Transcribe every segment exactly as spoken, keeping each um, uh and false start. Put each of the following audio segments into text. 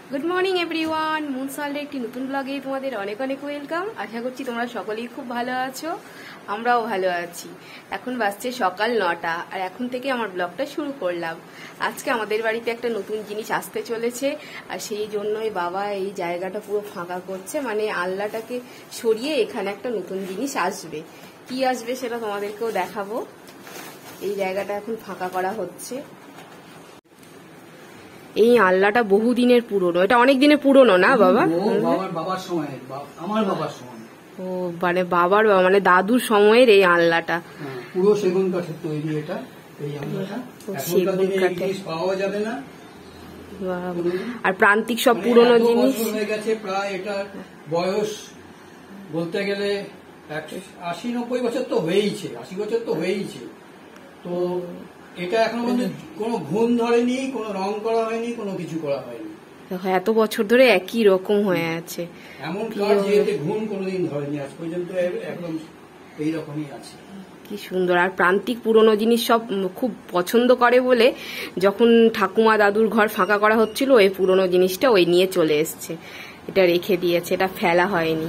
Good morning everyone, মুনসালের একটি নতুন ব্লগে তোমাদের অনেক অনেক ওয়েলকাম। আশা করছি তোমরা সকলেই খুব ভালো আছো, আমরাও ভালো আছি। এখন বাজছে সকাল নটা, আর এখন থেকে আমার ব্লগটা শুরু করলাম। আজকে আমাদের বাড়িতে একটা নতুন জিনিস আসতে চলেছে, আর সেই জন্যই বাবা এই জায়গাটা পুরো ফাঁকা করছে, মানে আলনাটাকে সরিয়ে এখানে একটা নতুন জিনিস আসবে। কি আসবে সেটা তোমাদেরকেও দেখাবো। এই জায়গাটা এখন ফাঁকা করা হচ্ছে। এই আলনাটা বহুদিনের পুরনো, এটা অনেক দিনের পুরনো না বাবা? বাবার সময়, আমার বাবার সময়। ও মানে বাবার মানে দাদুর সময়ের এই আলনাটা, পুরো সেগুন কাঠের তৈরি। এটা এই আলনাটা সেগুন কাঠে পাওয়া যাবে না। আর প্রান্তিক সব পুরনো জিনিস হয়ে গেছে প্রায়। এটা বয়স বলতে গেলে আশি নব্বই বছর তো হয়েইছে, আশি বছর তো হয়েইছে। তো এটা এখনো পর্যন্ত কোনো ঘুণ ধরেনি, কোনো রং করা হয়নি, কোনো কিছু করা হয়নি। এত বছর ধরে একই রকম হয়ে আছে, এমন কাজ যে এতে ঘুণ কোনোদিন ধরেনি আজ পর্যন্ত, একদম এই রকমই আছে। কি সুন্দর। আর প্রান্তিক পুরনো জিনিস সব খুব পছন্দ করে বলে যখন ঠাকুমা দাদুর ঘর ফাঁকা করা হচ্ছিল, ওই পুরনো জিনিসটা ওই নিয়ে চলে এসছে, এটা রেখে দিয়েছে, এটা ফেলা হয়নি।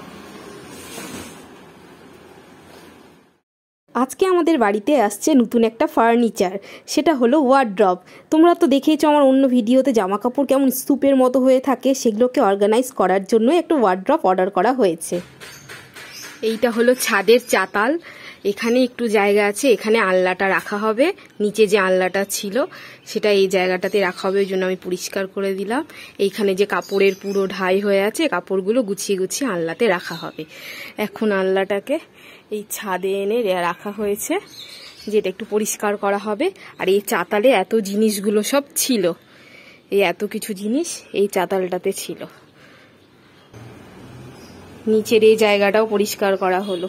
আজকে আমাদের বাড়িতে আসছে নতুন একটা ফার্নিচার, সেটা হলো ওয়ার্ড্রপ। তোমরা তো দেখেইছো আমার অন্য ভিডিওতে জামা কাপড় কেমন স্তূপের মতো হয়ে থাকে, সেগুলোকে অর্গানাইজ করার জন্য একটা ওয়ার্ড্রপ অর্ডার করা হয়েছে। এইটা হলো ছাদের চাতাল, এখানে একটু জায়গা আছে, এখানে আলনাটা রাখা হবে। নিচে যে আলনাটা ছিল সেটা এই জায়গাটাতে রাখা হবে, ওই জন্য আমি পরিষ্কার করে দিলাম। এইখানে যে কাপড়ের পুরো ঢাই হয়ে আছে, কাপড়গুলো গুছিয়ে গুছিয়ে আলনাতে রাখা হবে। এখন আলনাটাকে এই ছাদে এনে রাখা হয়েছে, যেটা একটু পরিষ্কার করা হবে। আর এই চাতালে এত জিনিসগুলো সব ছিল, এই এত কিছু জিনিস এই চাতালটাতে ছিল। নিচের এই জায়গাটাও পরিষ্কার করা হলো,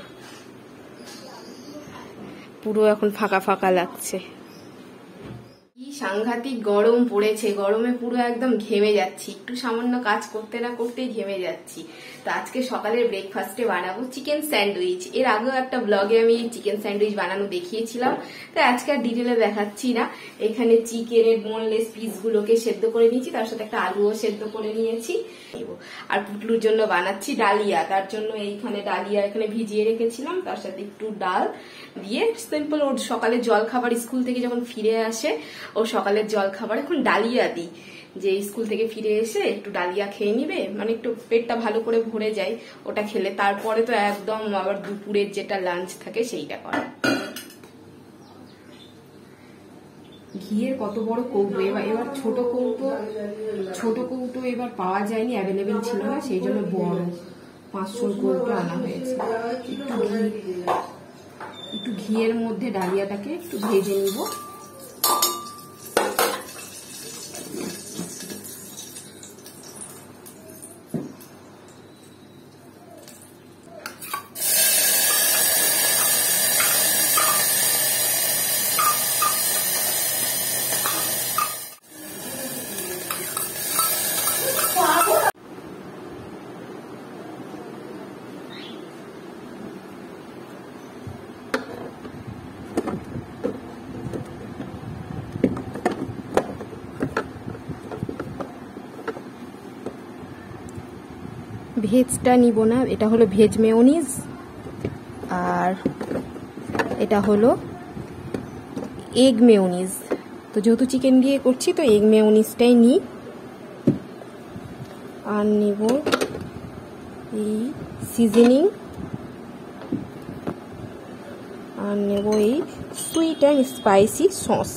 পুরো এখন ফাঁকা ফাঁকা লাগছে। কি সাংঘাতিক গরম পড়েছে, গরমে পুরো একদম ঘেমে যাচ্ছি, একটু সামান্য কাজ করতে না করতেই ঘেমে যাচ্ছি। তো আজকে সকালের ব্রেকফাস্টে বানাবো চিকেন স্যান্ডউইচ। এর আগেও একটা ব্লগে আমি চিকেন স্যান্ডউইচ বানানো দেখিয়েছিলাম, তো আজকে আর ডিটেলে দেখাচ্ছি না। এখানে চিকেনের বোনলেস পিসগুলোকে সেদ্ধ করে নিয়েছি, তার সাথে একটা আলুও সেদ্ধ করে নিয়েছি। আর পুটলুর জন্য বানাচ্ছি ডালিয়া, তার জন্য এইখানে ডালিয়া এখানে ভিজিয়ে রেখেছিলাম, তার সাথে একটু ডাল দিয়ে সিম্পল ওর সকালের জল খাবার, স্কুল থেকে যখন ফিরে আসে ও সকালের জল খাবার এখন ডালিয়া দিই, যে স্কুল থেকে ফিরে এসে একটু ডালিয়া খেয়ে নিবে, মানে একটু পেটটা ভালো করে ভরে যায় ওটা খেলে। তারপরে তো একদম আবার দুপুরের যেটা লাঞ্চ থাকে সেইটা করে। ঘিয়ের কত বড় কৌটো, এবার এবার ছোট কৌটো ছোট কৌটো এবার পাওয়া যায়নি, অ্যাভেলেবেল ছিল না, সেই জন্য বড় পাঁচশোর কৌটো আনা হয়েছে। একটু ঘি একটু ঘিয়ের মধ্যে ডালিয়াটাকে একটু ভেজে নিব। ভেজটা নিব না, এটা হলো ভেজ মেয়োনিজ, আর এটা হলো এগ মেয়োনিজ। তো যেহেতু চিকেন দিয়ে করছি তো এগ মেয়োনিজটাই নিই। আর নিব এই সিজনিং, আর নেব এই সুইট অ্যান্ড স্পাইসি সস।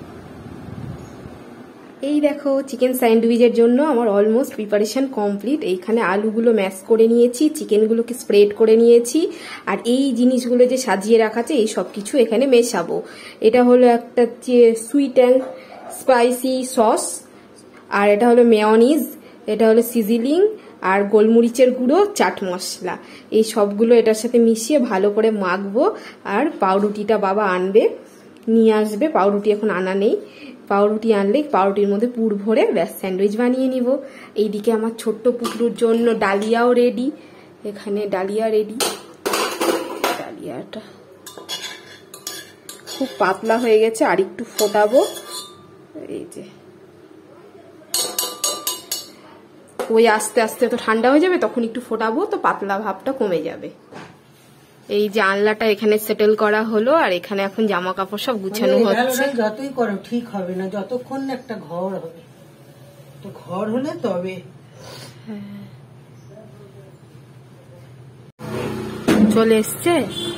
এই দেখো চিকেন স্যান্ডউইচের জন্য আমার অলমোস্ট প্রিপারেশন কমপ্লিট। এইখানে আলুগুলো ম্যাশ করে নিয়েছি, চিকেনগুলোকে স্প্রেড করে নিয়েছি, আর এই জিনিসগুলো যে সাজিয়ে রাখা আছে এই সব কিছু এখানে মেশাবো। এটা হলো একটা সুইট অ্যান্ড স্পাইসি সস, আর এটা হলো মেয়োনিজ, এটা হলো সিজনিং, আর গোলমরিচের গুঁড়ো, চাট মশলা, এই সবগুলো এটার সাথে মিশিয়ে ভালো করে মাখবো। আর পাউরুটিটা বাবা আনবে, নিয়ে আসবে, পাউরুটি এখন আনা নেই, পাউরুটি আনলে পাউরুটির মধ্যে পুর ভরে ব্যাস স্যান্ডউইচ বানিয়ে নিব। এইদিকে আমার ছোট্ট পুটলুর জন্য ডালিয়াও রেডি, এখানে ডালিয়া রেডি। ডালিয়াটা খুব পাতলা হয়ে গেছে, আর একটু ফোটাবো। এই যে ওই আস্তে আস্তে তো ঠান্ডা হয়ে যাবে, তখন একটু ফোটাবো তো পাতলা ভাবটা কমে যাবে। এই জানলাটা এখানে সেটেল করা হলো, আর এখানে এখন জামা কাপড় সব গুছানো হচ্ছে। যতই করো ঠিক হবে না যতক্ষণ না একটা ঘর হবে, তো ঘর হলে তবে। চলে এসছে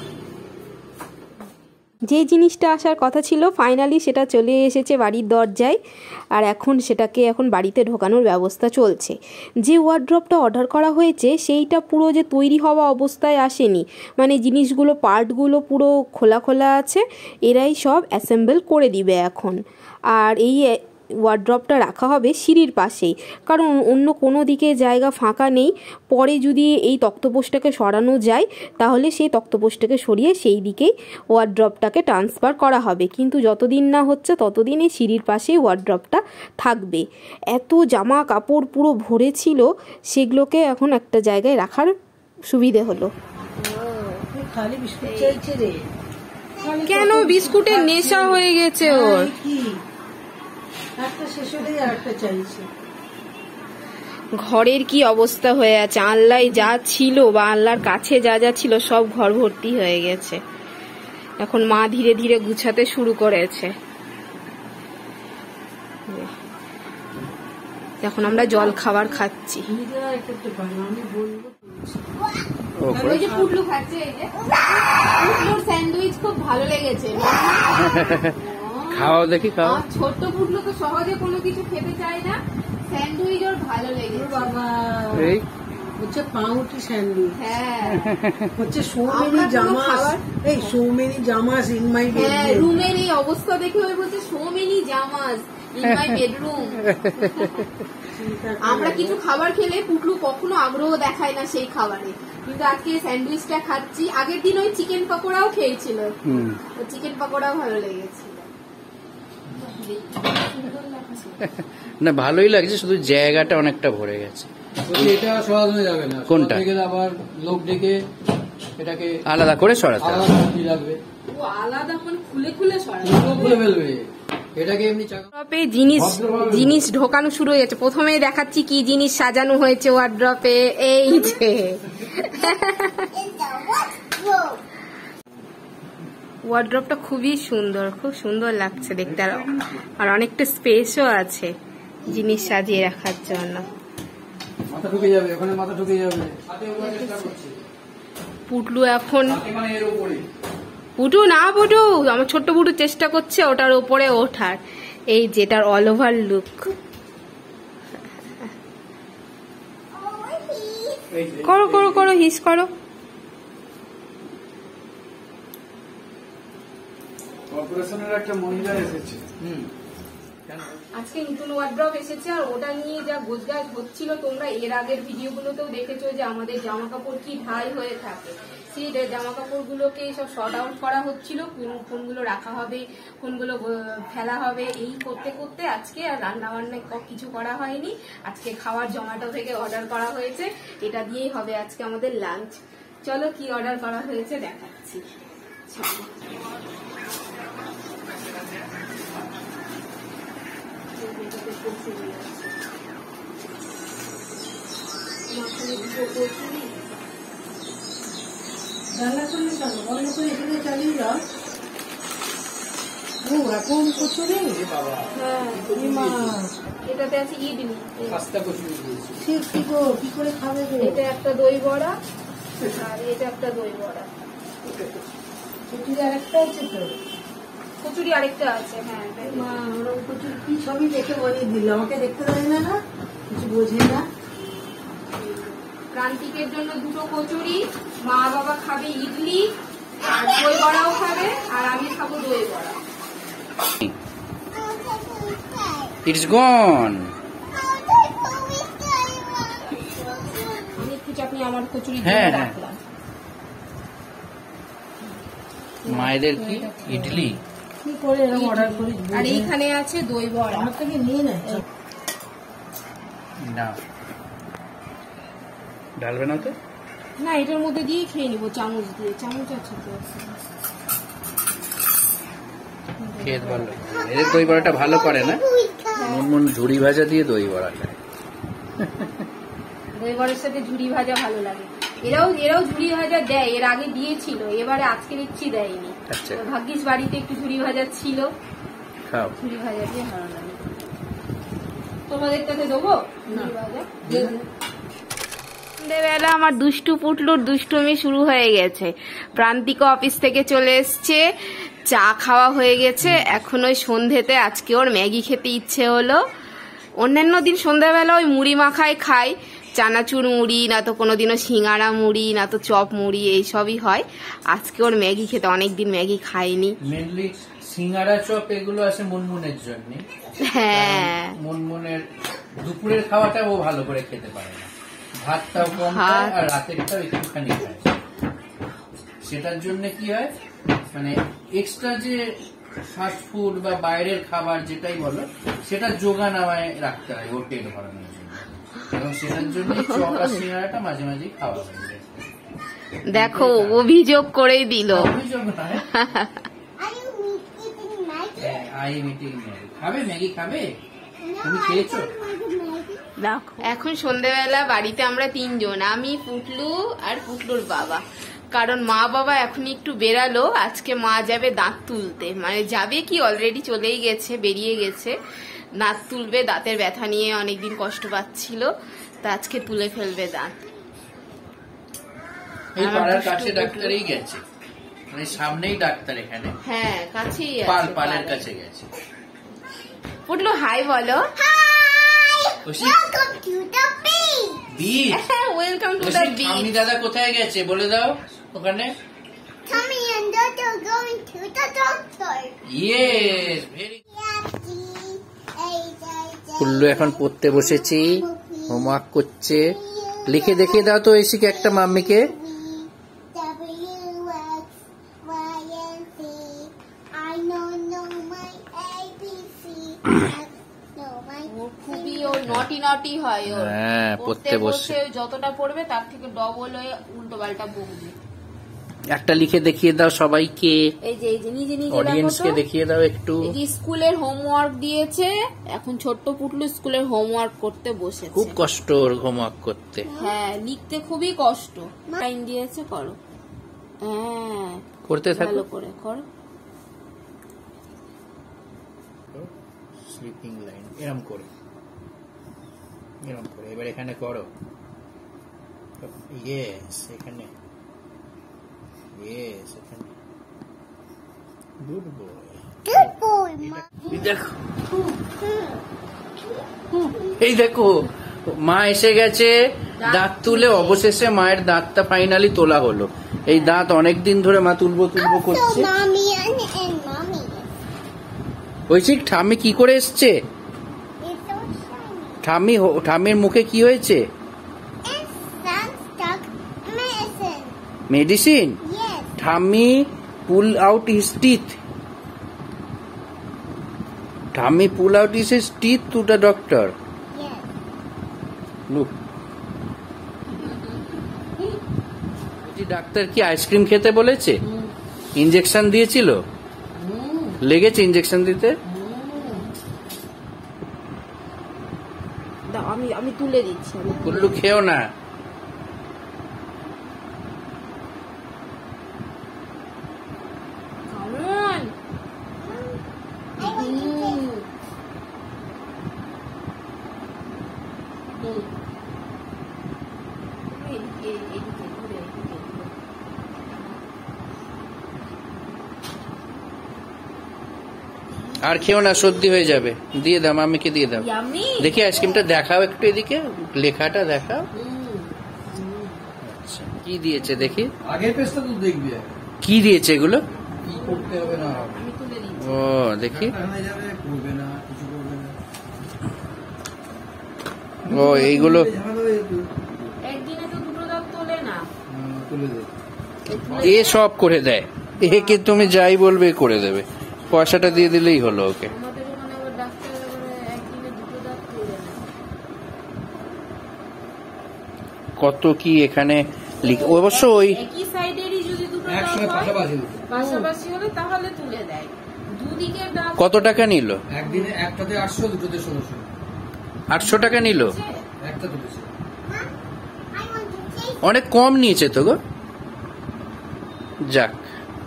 যে জিনিসটা আসার কথা ছিল, ফাইনালি সেটা চলে এসেছে বাড়ির দরজায়। আর এখন সেটাকে এখন বাড়িতে ঢোকানোর ব্যবস্থা চলছে। যে ওয়ার্ড্রপটা অর্ডার করা হয়েছে সেইটা পুরো যে তৈরি হওয়া অবস্থায় আসেনি, মানে জিনিসগুলো পার্টগুলো পুরো খোলা খোলা আছে, এরাই সব অ্যাসেম্বল করে দিবে এখন। আর এই ওয়ার্ড্রপটা রাখা হবে সিঁড়ির পাশেই, কারণ অন্য কোনো দিকে জায়গা ফাঁকা নেই। পরে যদি এই তক্তপোষটাকে সরানো যায় তাহলে সেই তক্তপোষটাকে সরিয়ে সেই দিকেই ওয়ার্ড্রপটাকে ট্রান্সফার করা হবে, কিন্তু যতদিন না হচ্ছে ততদিন এই সিঁড়ির পাশেই ওয়ার্ড্রপটা থাকবে। এত জামা কাপড় পুরো ভরে ছিল, সেগুলোকে এখন একটা জায়গায় রাখার সুবিধে হলো। খালি বিস্কুট চাইছে রে, কেন বিস্কুটের নেশা হয়ে গেছে ওর? একটা শেষ হলেই আর একটা চাইছে। ঘরের কি অবস্থা হয়ে আছে, আল্লাহ যা ছিল বা আল্লাহর কাছে যা যা ছিল সব ঘর ভর্তি হয়ে গেছে। এখন মা ধীরে ধীরে গুছাতে শুরু করেছে। এখন আমরা জল খাবার খাচ্ছি। পুটলু খাচ্ছে, স্যান্ডউইচ খুব ভালো লেগেছে। খাওয়া দেখি, খাওয়া। ছোট্ট পুটলু তো সহজে কোনো কিছু খেতে চায় না, স্যান্ডউইচ ওর ভালো লেগেছে। বাবা হচ্ছে পাউরুটি স্যান্ডউইচ, হ্যাঁ হচ্ছে সো মেনি জামাস, এই সো মেনি জামাস ইন মাই বেডরুম। রুমের এই অবস্থা দেখে ওই বলছে সো মেনি জামাস ইন মাই বেডরুম। আমরা কিছু খাবার খেলে পুটলু কখনো আগ্রহ দেখায় না সেই খাবারে, কিন্তু আজকে স্যান্ডউইচটা খাচ্ছি। আগের দিন ওই চিকেন পকোড়াও খেয়েছিল, চিকেন পকোড়াও ভালো লেগেছিল। না ভালোই লাগছে, শুধু জায়গাটা অনেকটা ভরে গেছে। এটা সরানো যাবে না, কোনটা? আবার লোক ডেকে এটাকে আলাদা করে সরাতে হবে। লাগবে, ও আলাদা করে খুলে খুলে সরানো, খুলে ফেলবে এটাকে। এমনি ওয়ার্ড্রপে জিনিস জিনিস ঢোকানো শুরু হয়ে গেছে। প্রথমেই দেখাচ্ছি কি জিনিস সাজানো হয়েছে ওয়ার্ড্রপে। এই যে ওয়ার্ড্রপটা খুবই সুন্দর, খুব সুন্দর লাগছে দেখতে, আর অনেকটা স্পেসও আছে জিনিস সাজিয়ে রাখার জন্য। মাথা ঢুকে যাবে ওখানে, মাথা ঢুকে যাবে। পুটলু এখন পুটু না পুটু আমার ছোট্ট পুটু চেষ্টা করছে ওটার উপরে ওঠার, এই যেটার অল ওভার লুক। করো করো করো হিস করো। কর্পোরেশনের একটা মহিলা এসেছে, আজকে নতুন ওয়ার্ড্রপ এসেছে, আর ওটা নিয়ে যা গোছগাছ হচ্ছিল তোমরা এর আগের ভিডিওগুলোতেও দেখেছো যে আমাদের জামা কাপড় কি ঢাই হয়ে থাকে, সেই জামা কাপড় গুলোকে সব শর্ট আউট করা হচ্ছিল, কোনগুলো রাখা হবে কোনগুলো ফেলা হবে, এই করতে করতে আজকে আর রান্না বান্না কিছু করা হয়নি। আজকে খাবার জোম্যাটো থেকে অর্ডার করা হয়েছে, এটা দিয়েই হবে আজকে আমাদের লাঞ্চ। চলো কি অর্ডার করা হয়েছে দেখাচ্ছি। রান্না করলে চলো, বন্ধ করে এখানে চালিয়ে যাও। ও এখন কচুরি, এটাতে আছে ইডলি, কি করে খাবে? এটা একটা দই বড়া, আর এটা একটা দই বড়া। কচুরি আরেকটা আছে তো, কচুরি আরেকটা আছে। হ্যাঁ মা ওরা কচুরি কি সবই দেখে বানিয়ে দিল, আমাকে দেখতে দেয় না, না কিছু বোঝে না। প্রান্তিকের জন্য দুটো কচুরি, মা বাবা খাবে ইডলি আর দই বড়াও খাবে, আর আমি খাবো দই বড়া। It's gone. আমি একটু চাটনি আমার কচুরি হ্যাঁ, হ্যাঁ। রাখলাম। মায়েদের কি ইডলি, কি করে এরকম অর্ডার করি? আর এইখানে আছে দই বড়া, আমার থেকে নিয়ে নেয়। না ঢালবে না তো? না এটার মধ্যে দিয়ে খেয়ে নিবো চামচ দিয়ে, চামচ আছে তো। খেয়ে ভালো, এদের দই বড়াটা ভালো করে না, মন মন ঝুড়ি ভাজা দিয়ে দই বড়া খায়। দই বড়ার সাথে ঝুড়ি ভাজা ভালো লাগে। এরাও এরাও ঝুড়ি ভাজা দেয়, এর আগে দিয়েছিল, এবারে আজকে দেখছি দেয়নি। আচ্ছা। তো ভাগ্যিস বাড়িতে একটু ঝুড়ি ভাজা ছিল, খাও। ঝুড়ি ভাজা দিয়ে ভালো লাগে। তোমাদের কাছে দেবো ঝুড়ি ভাজা? সন্ধ্যেবেলা আমার দুষ্টু পুটলুর দুষ্টুমি শুরু হয়ে গেছে। প্রান্তিকা অফিস থেকে চলে এসছে, চা খাওয়া হয়ে গেছে, এখন ওই সন্ধ্যেতে আজকে ওর ম্যাগি খেতে ইচ্ছে হলো। অন্যান্য দিন সন্ধ্যাবেলা ওই মুড়ি মাখায় খাই, চানাচুর মুড়ি, না তো কোনোদিনও সিঙ্গারা মুড়ি, না তো চপ মুড়ি, এইসবই হয়। আজকে ওর ম্যাগি খেতে, অনেকদিন ম্যাগি খাইনি। মেনলি সিঙ্গারা চপ এগুলো আছে মুনমুনের জন্য। হ্যাঁ, মুনমুনের দুপুরের খাওয়াটা ও ভালো করে খেতে পারে না, ভাতটাও কম খায় আর রাতেরটাও একটুখানি খায়। সেটার জন্য কি হয়, মানে এক্সট্রা যে ফাস্ট ফুড বা বাইরের খাবার যেটাই বলো, সেটা যোগান আমায় রাখতে হয় ওর পেট ভরানোর জন্য, এবং সেটার জন্য চপ আর সিঙ্গারাটা মাঝে মাঝে খাওয়া হয়। দেখো অভিযোগ করেই দিল। অভিযোগ নয়, আই মিটিং খাবে, ম্যাগি খাবে, তুমি খেয়েছো? এখন সন্ধ্যেবেলা বাড়িতে আমরা তিনজন, আমি, পুটলু আর পুটলুর বাবা। কারণ মা বাবা এখন একটু বেরালো, আজকে মা যাবে দাঁত তুলতে, মানে যাবে কি অলরেডি চলেই গেছে, বেরিয়ে গেছে। দাঁত তুলবে, দাঁতের ব্যথা নিয়ে অনেকদিন কষ্ট পাচ্ছিল, তা আজকে তুলে ফেলবে দাঁত। এই পাড়ার কাছে ডাক্তারই গেছে, মানে সামনেই ডাক্তার এখানে। হ্যাঁ, কাছেই পাল পালের কাছে গেছে। পুটলু হাই বলো। Welcome to the beach. আমি দাদা কোথায় গেছে বলে দাও ওখানে। Tommy and Dad are going to the doctor. Yes, very. Kullu এখন পড়তে বসেছি, হোমওয়ার্ক করছে। লিখে দেখিয়ে দাও তো ঐশীকে একটা মাম্মিকে। খুবই ওর নটি নটি হয়, ওর হ্যাঁ, পড়তে বসে যতটা পড়বে তার থেকে ডবল হয়ে উল্টো পাল্টা বকবে। একটা লিখে দেখিয়ে দাও সবাইকে, এই যে এই যে নিজে নিজে অডিয়েন্সকে দেখিয়ে দাও একটু। এই যে স্কুলের হোমওয়ার্ক দিয়েছে, এখন ছোট্ট পুটলু স্কুলের হোমওয়ার্ক করতে বসেছে। খুব কষ্ট ওর হোমওয়ার্ক করতে। হ্যাঁ, লিখতে খুবই কষ্ট। টাইম দিয়েছে, করো। হ্যাঁ, করতে থাকো, ভালো করে করো। স্লিপিং লাইন এরম করে, এরম করে। এবার এখানে করো, ইয়েস, এখানে, ইয়েস, এখানে। Good boy, Good boy, Mom. দেখো, এই দেখো মা এসে গেছে দাঁত তুলে। অবশেষে মায়ের দাঁতটা ফাইনালি তোলা হলো। এই দাঁত অনেকদিন ধরে মা তুলবো তুলবো So করছে। Mommy and, and Mommy. ওইসি ঠাম্মি কি করে এসছে? It's so shiny. ঠাম্মি, ঠাম্মির মুখে কি হয়েছে? It's some stuck medicine. Medicine? Yes. Thammi pull out his teeth. Thammi pull out his teeth to the doctor. Yes. Look, doctor কি আইসক্রিম খেতে বলেছে? ইনজেকশন দিয়েছিল? লেগেছে ইনজেকশন দিতে? দাও, আমি আমি তুলে দিচ্ছি। আমি কুল্লু খেও না। Come on. হুম। হুম। এদিকে, এদিকে, ঘুরে, এদিকে, ঘুরে। আর খেও না, সর্দি হয়ে যাবে। দিয়ে দাও, মাম্মিকে দিয়ে দাও। Yummy? দেখি আইসক্রিমটা দেখাও একটু, এদিকে লেখাটা দেখাও। হুম। আচ্ছা, কি দিয়েছে দেখি, আগের পেজটা তো দেখবি আগে। কি দিয়েছে এগুলো? কি করতে হবে না হবে। আমি তুলে দিচ্ছি। ও দেখি, এখানে যাবে, করবে না, কিছু করবে না। ও এইগুলো ঝামেলা হয়ে যেত। একদিনে তো দুটো দাঁত তোলে না। হুম, তুলে দে। এ সব করে দেয়, একে তুমি যাই বলবে করে দেবে। পয়সাটা দিয়ে দিলেই হলো ওকে। আমাদের ওখানে আবার ডাক্তার একদিনে দুটো দাঁত তোলে না। কত কি এখানে লিখ- অবশ্য ওই একই সাইডেরই যদি দুটো দাঁত একসঙ্গে হয়, পাশাপাশি দিতে। পাশাপাশি হলে তাহলে তুলে দেয়। দুদিকের দাঁত কত টাকা নিল? একদিনে একটাতে আটশো, দুটোতে ষোলোশো। আটশো টাকা নিল। আছে। একটা তুলেছে। অনেক কম নিয়েছে তো গো। যাক,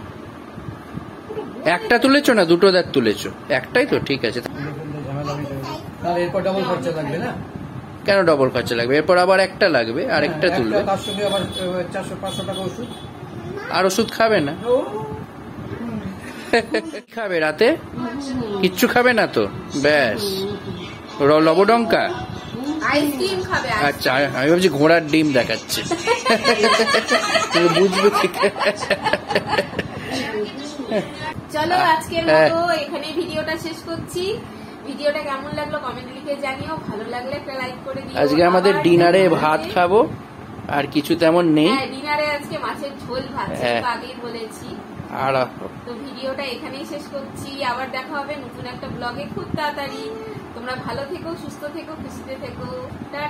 একটা তুলেছো না দুটো দাঁত তুলেছো? একটাই তো, ঠিক আছে। তাহলে এরপর ডবল খরচা লাগবে না? কেন ডবল খরচা লাগবে? এরপর আবার একটা লাগবে, আরেকটা হ্যাঁ, তুলবে। একটা তার সঙ্গে আবার চারশো পাঁচশো টাকা ওষুধ। আর ওষুধ খাবে না? খাবে রাতে? কিচ্ছু খাবে না তো? ব্যাস, র- লবডঙ্কা। আইসক্রিম খাবে ice আচ্ছা, আমি ভাবছি ঘোড়ার ডিম দেখাচ্ছে। তুমি বুঝবে কি করে? চলো আজকের হ্যাঁ। মতো এখানে ভিডিওটা শেষ করছি। ভিডিওটা কেমন লাগলো কমেন্ট লিখে জানিও, ভালো লাগলে একটা লাইক করে দিও। আজকে আমাদের আবার ডিনারে দেখা ভাত হবে। খাবো, আর কিছু তেমন নেই। হ্যাঁ, ডিনারে আজকে মাছের ঝোল ভাত, হ্যাঁ। সেটা আগেই বলেছি। আর তো ভিডিওটা এখানেই শেষ করছি, আবার দেখা হবে নতুন একটা ব্লগে খুব তাড়াতাড়ি। তোমরা ভালো থেকো, সুস্থ থেকো, খুশিতে থেকো। টাটা।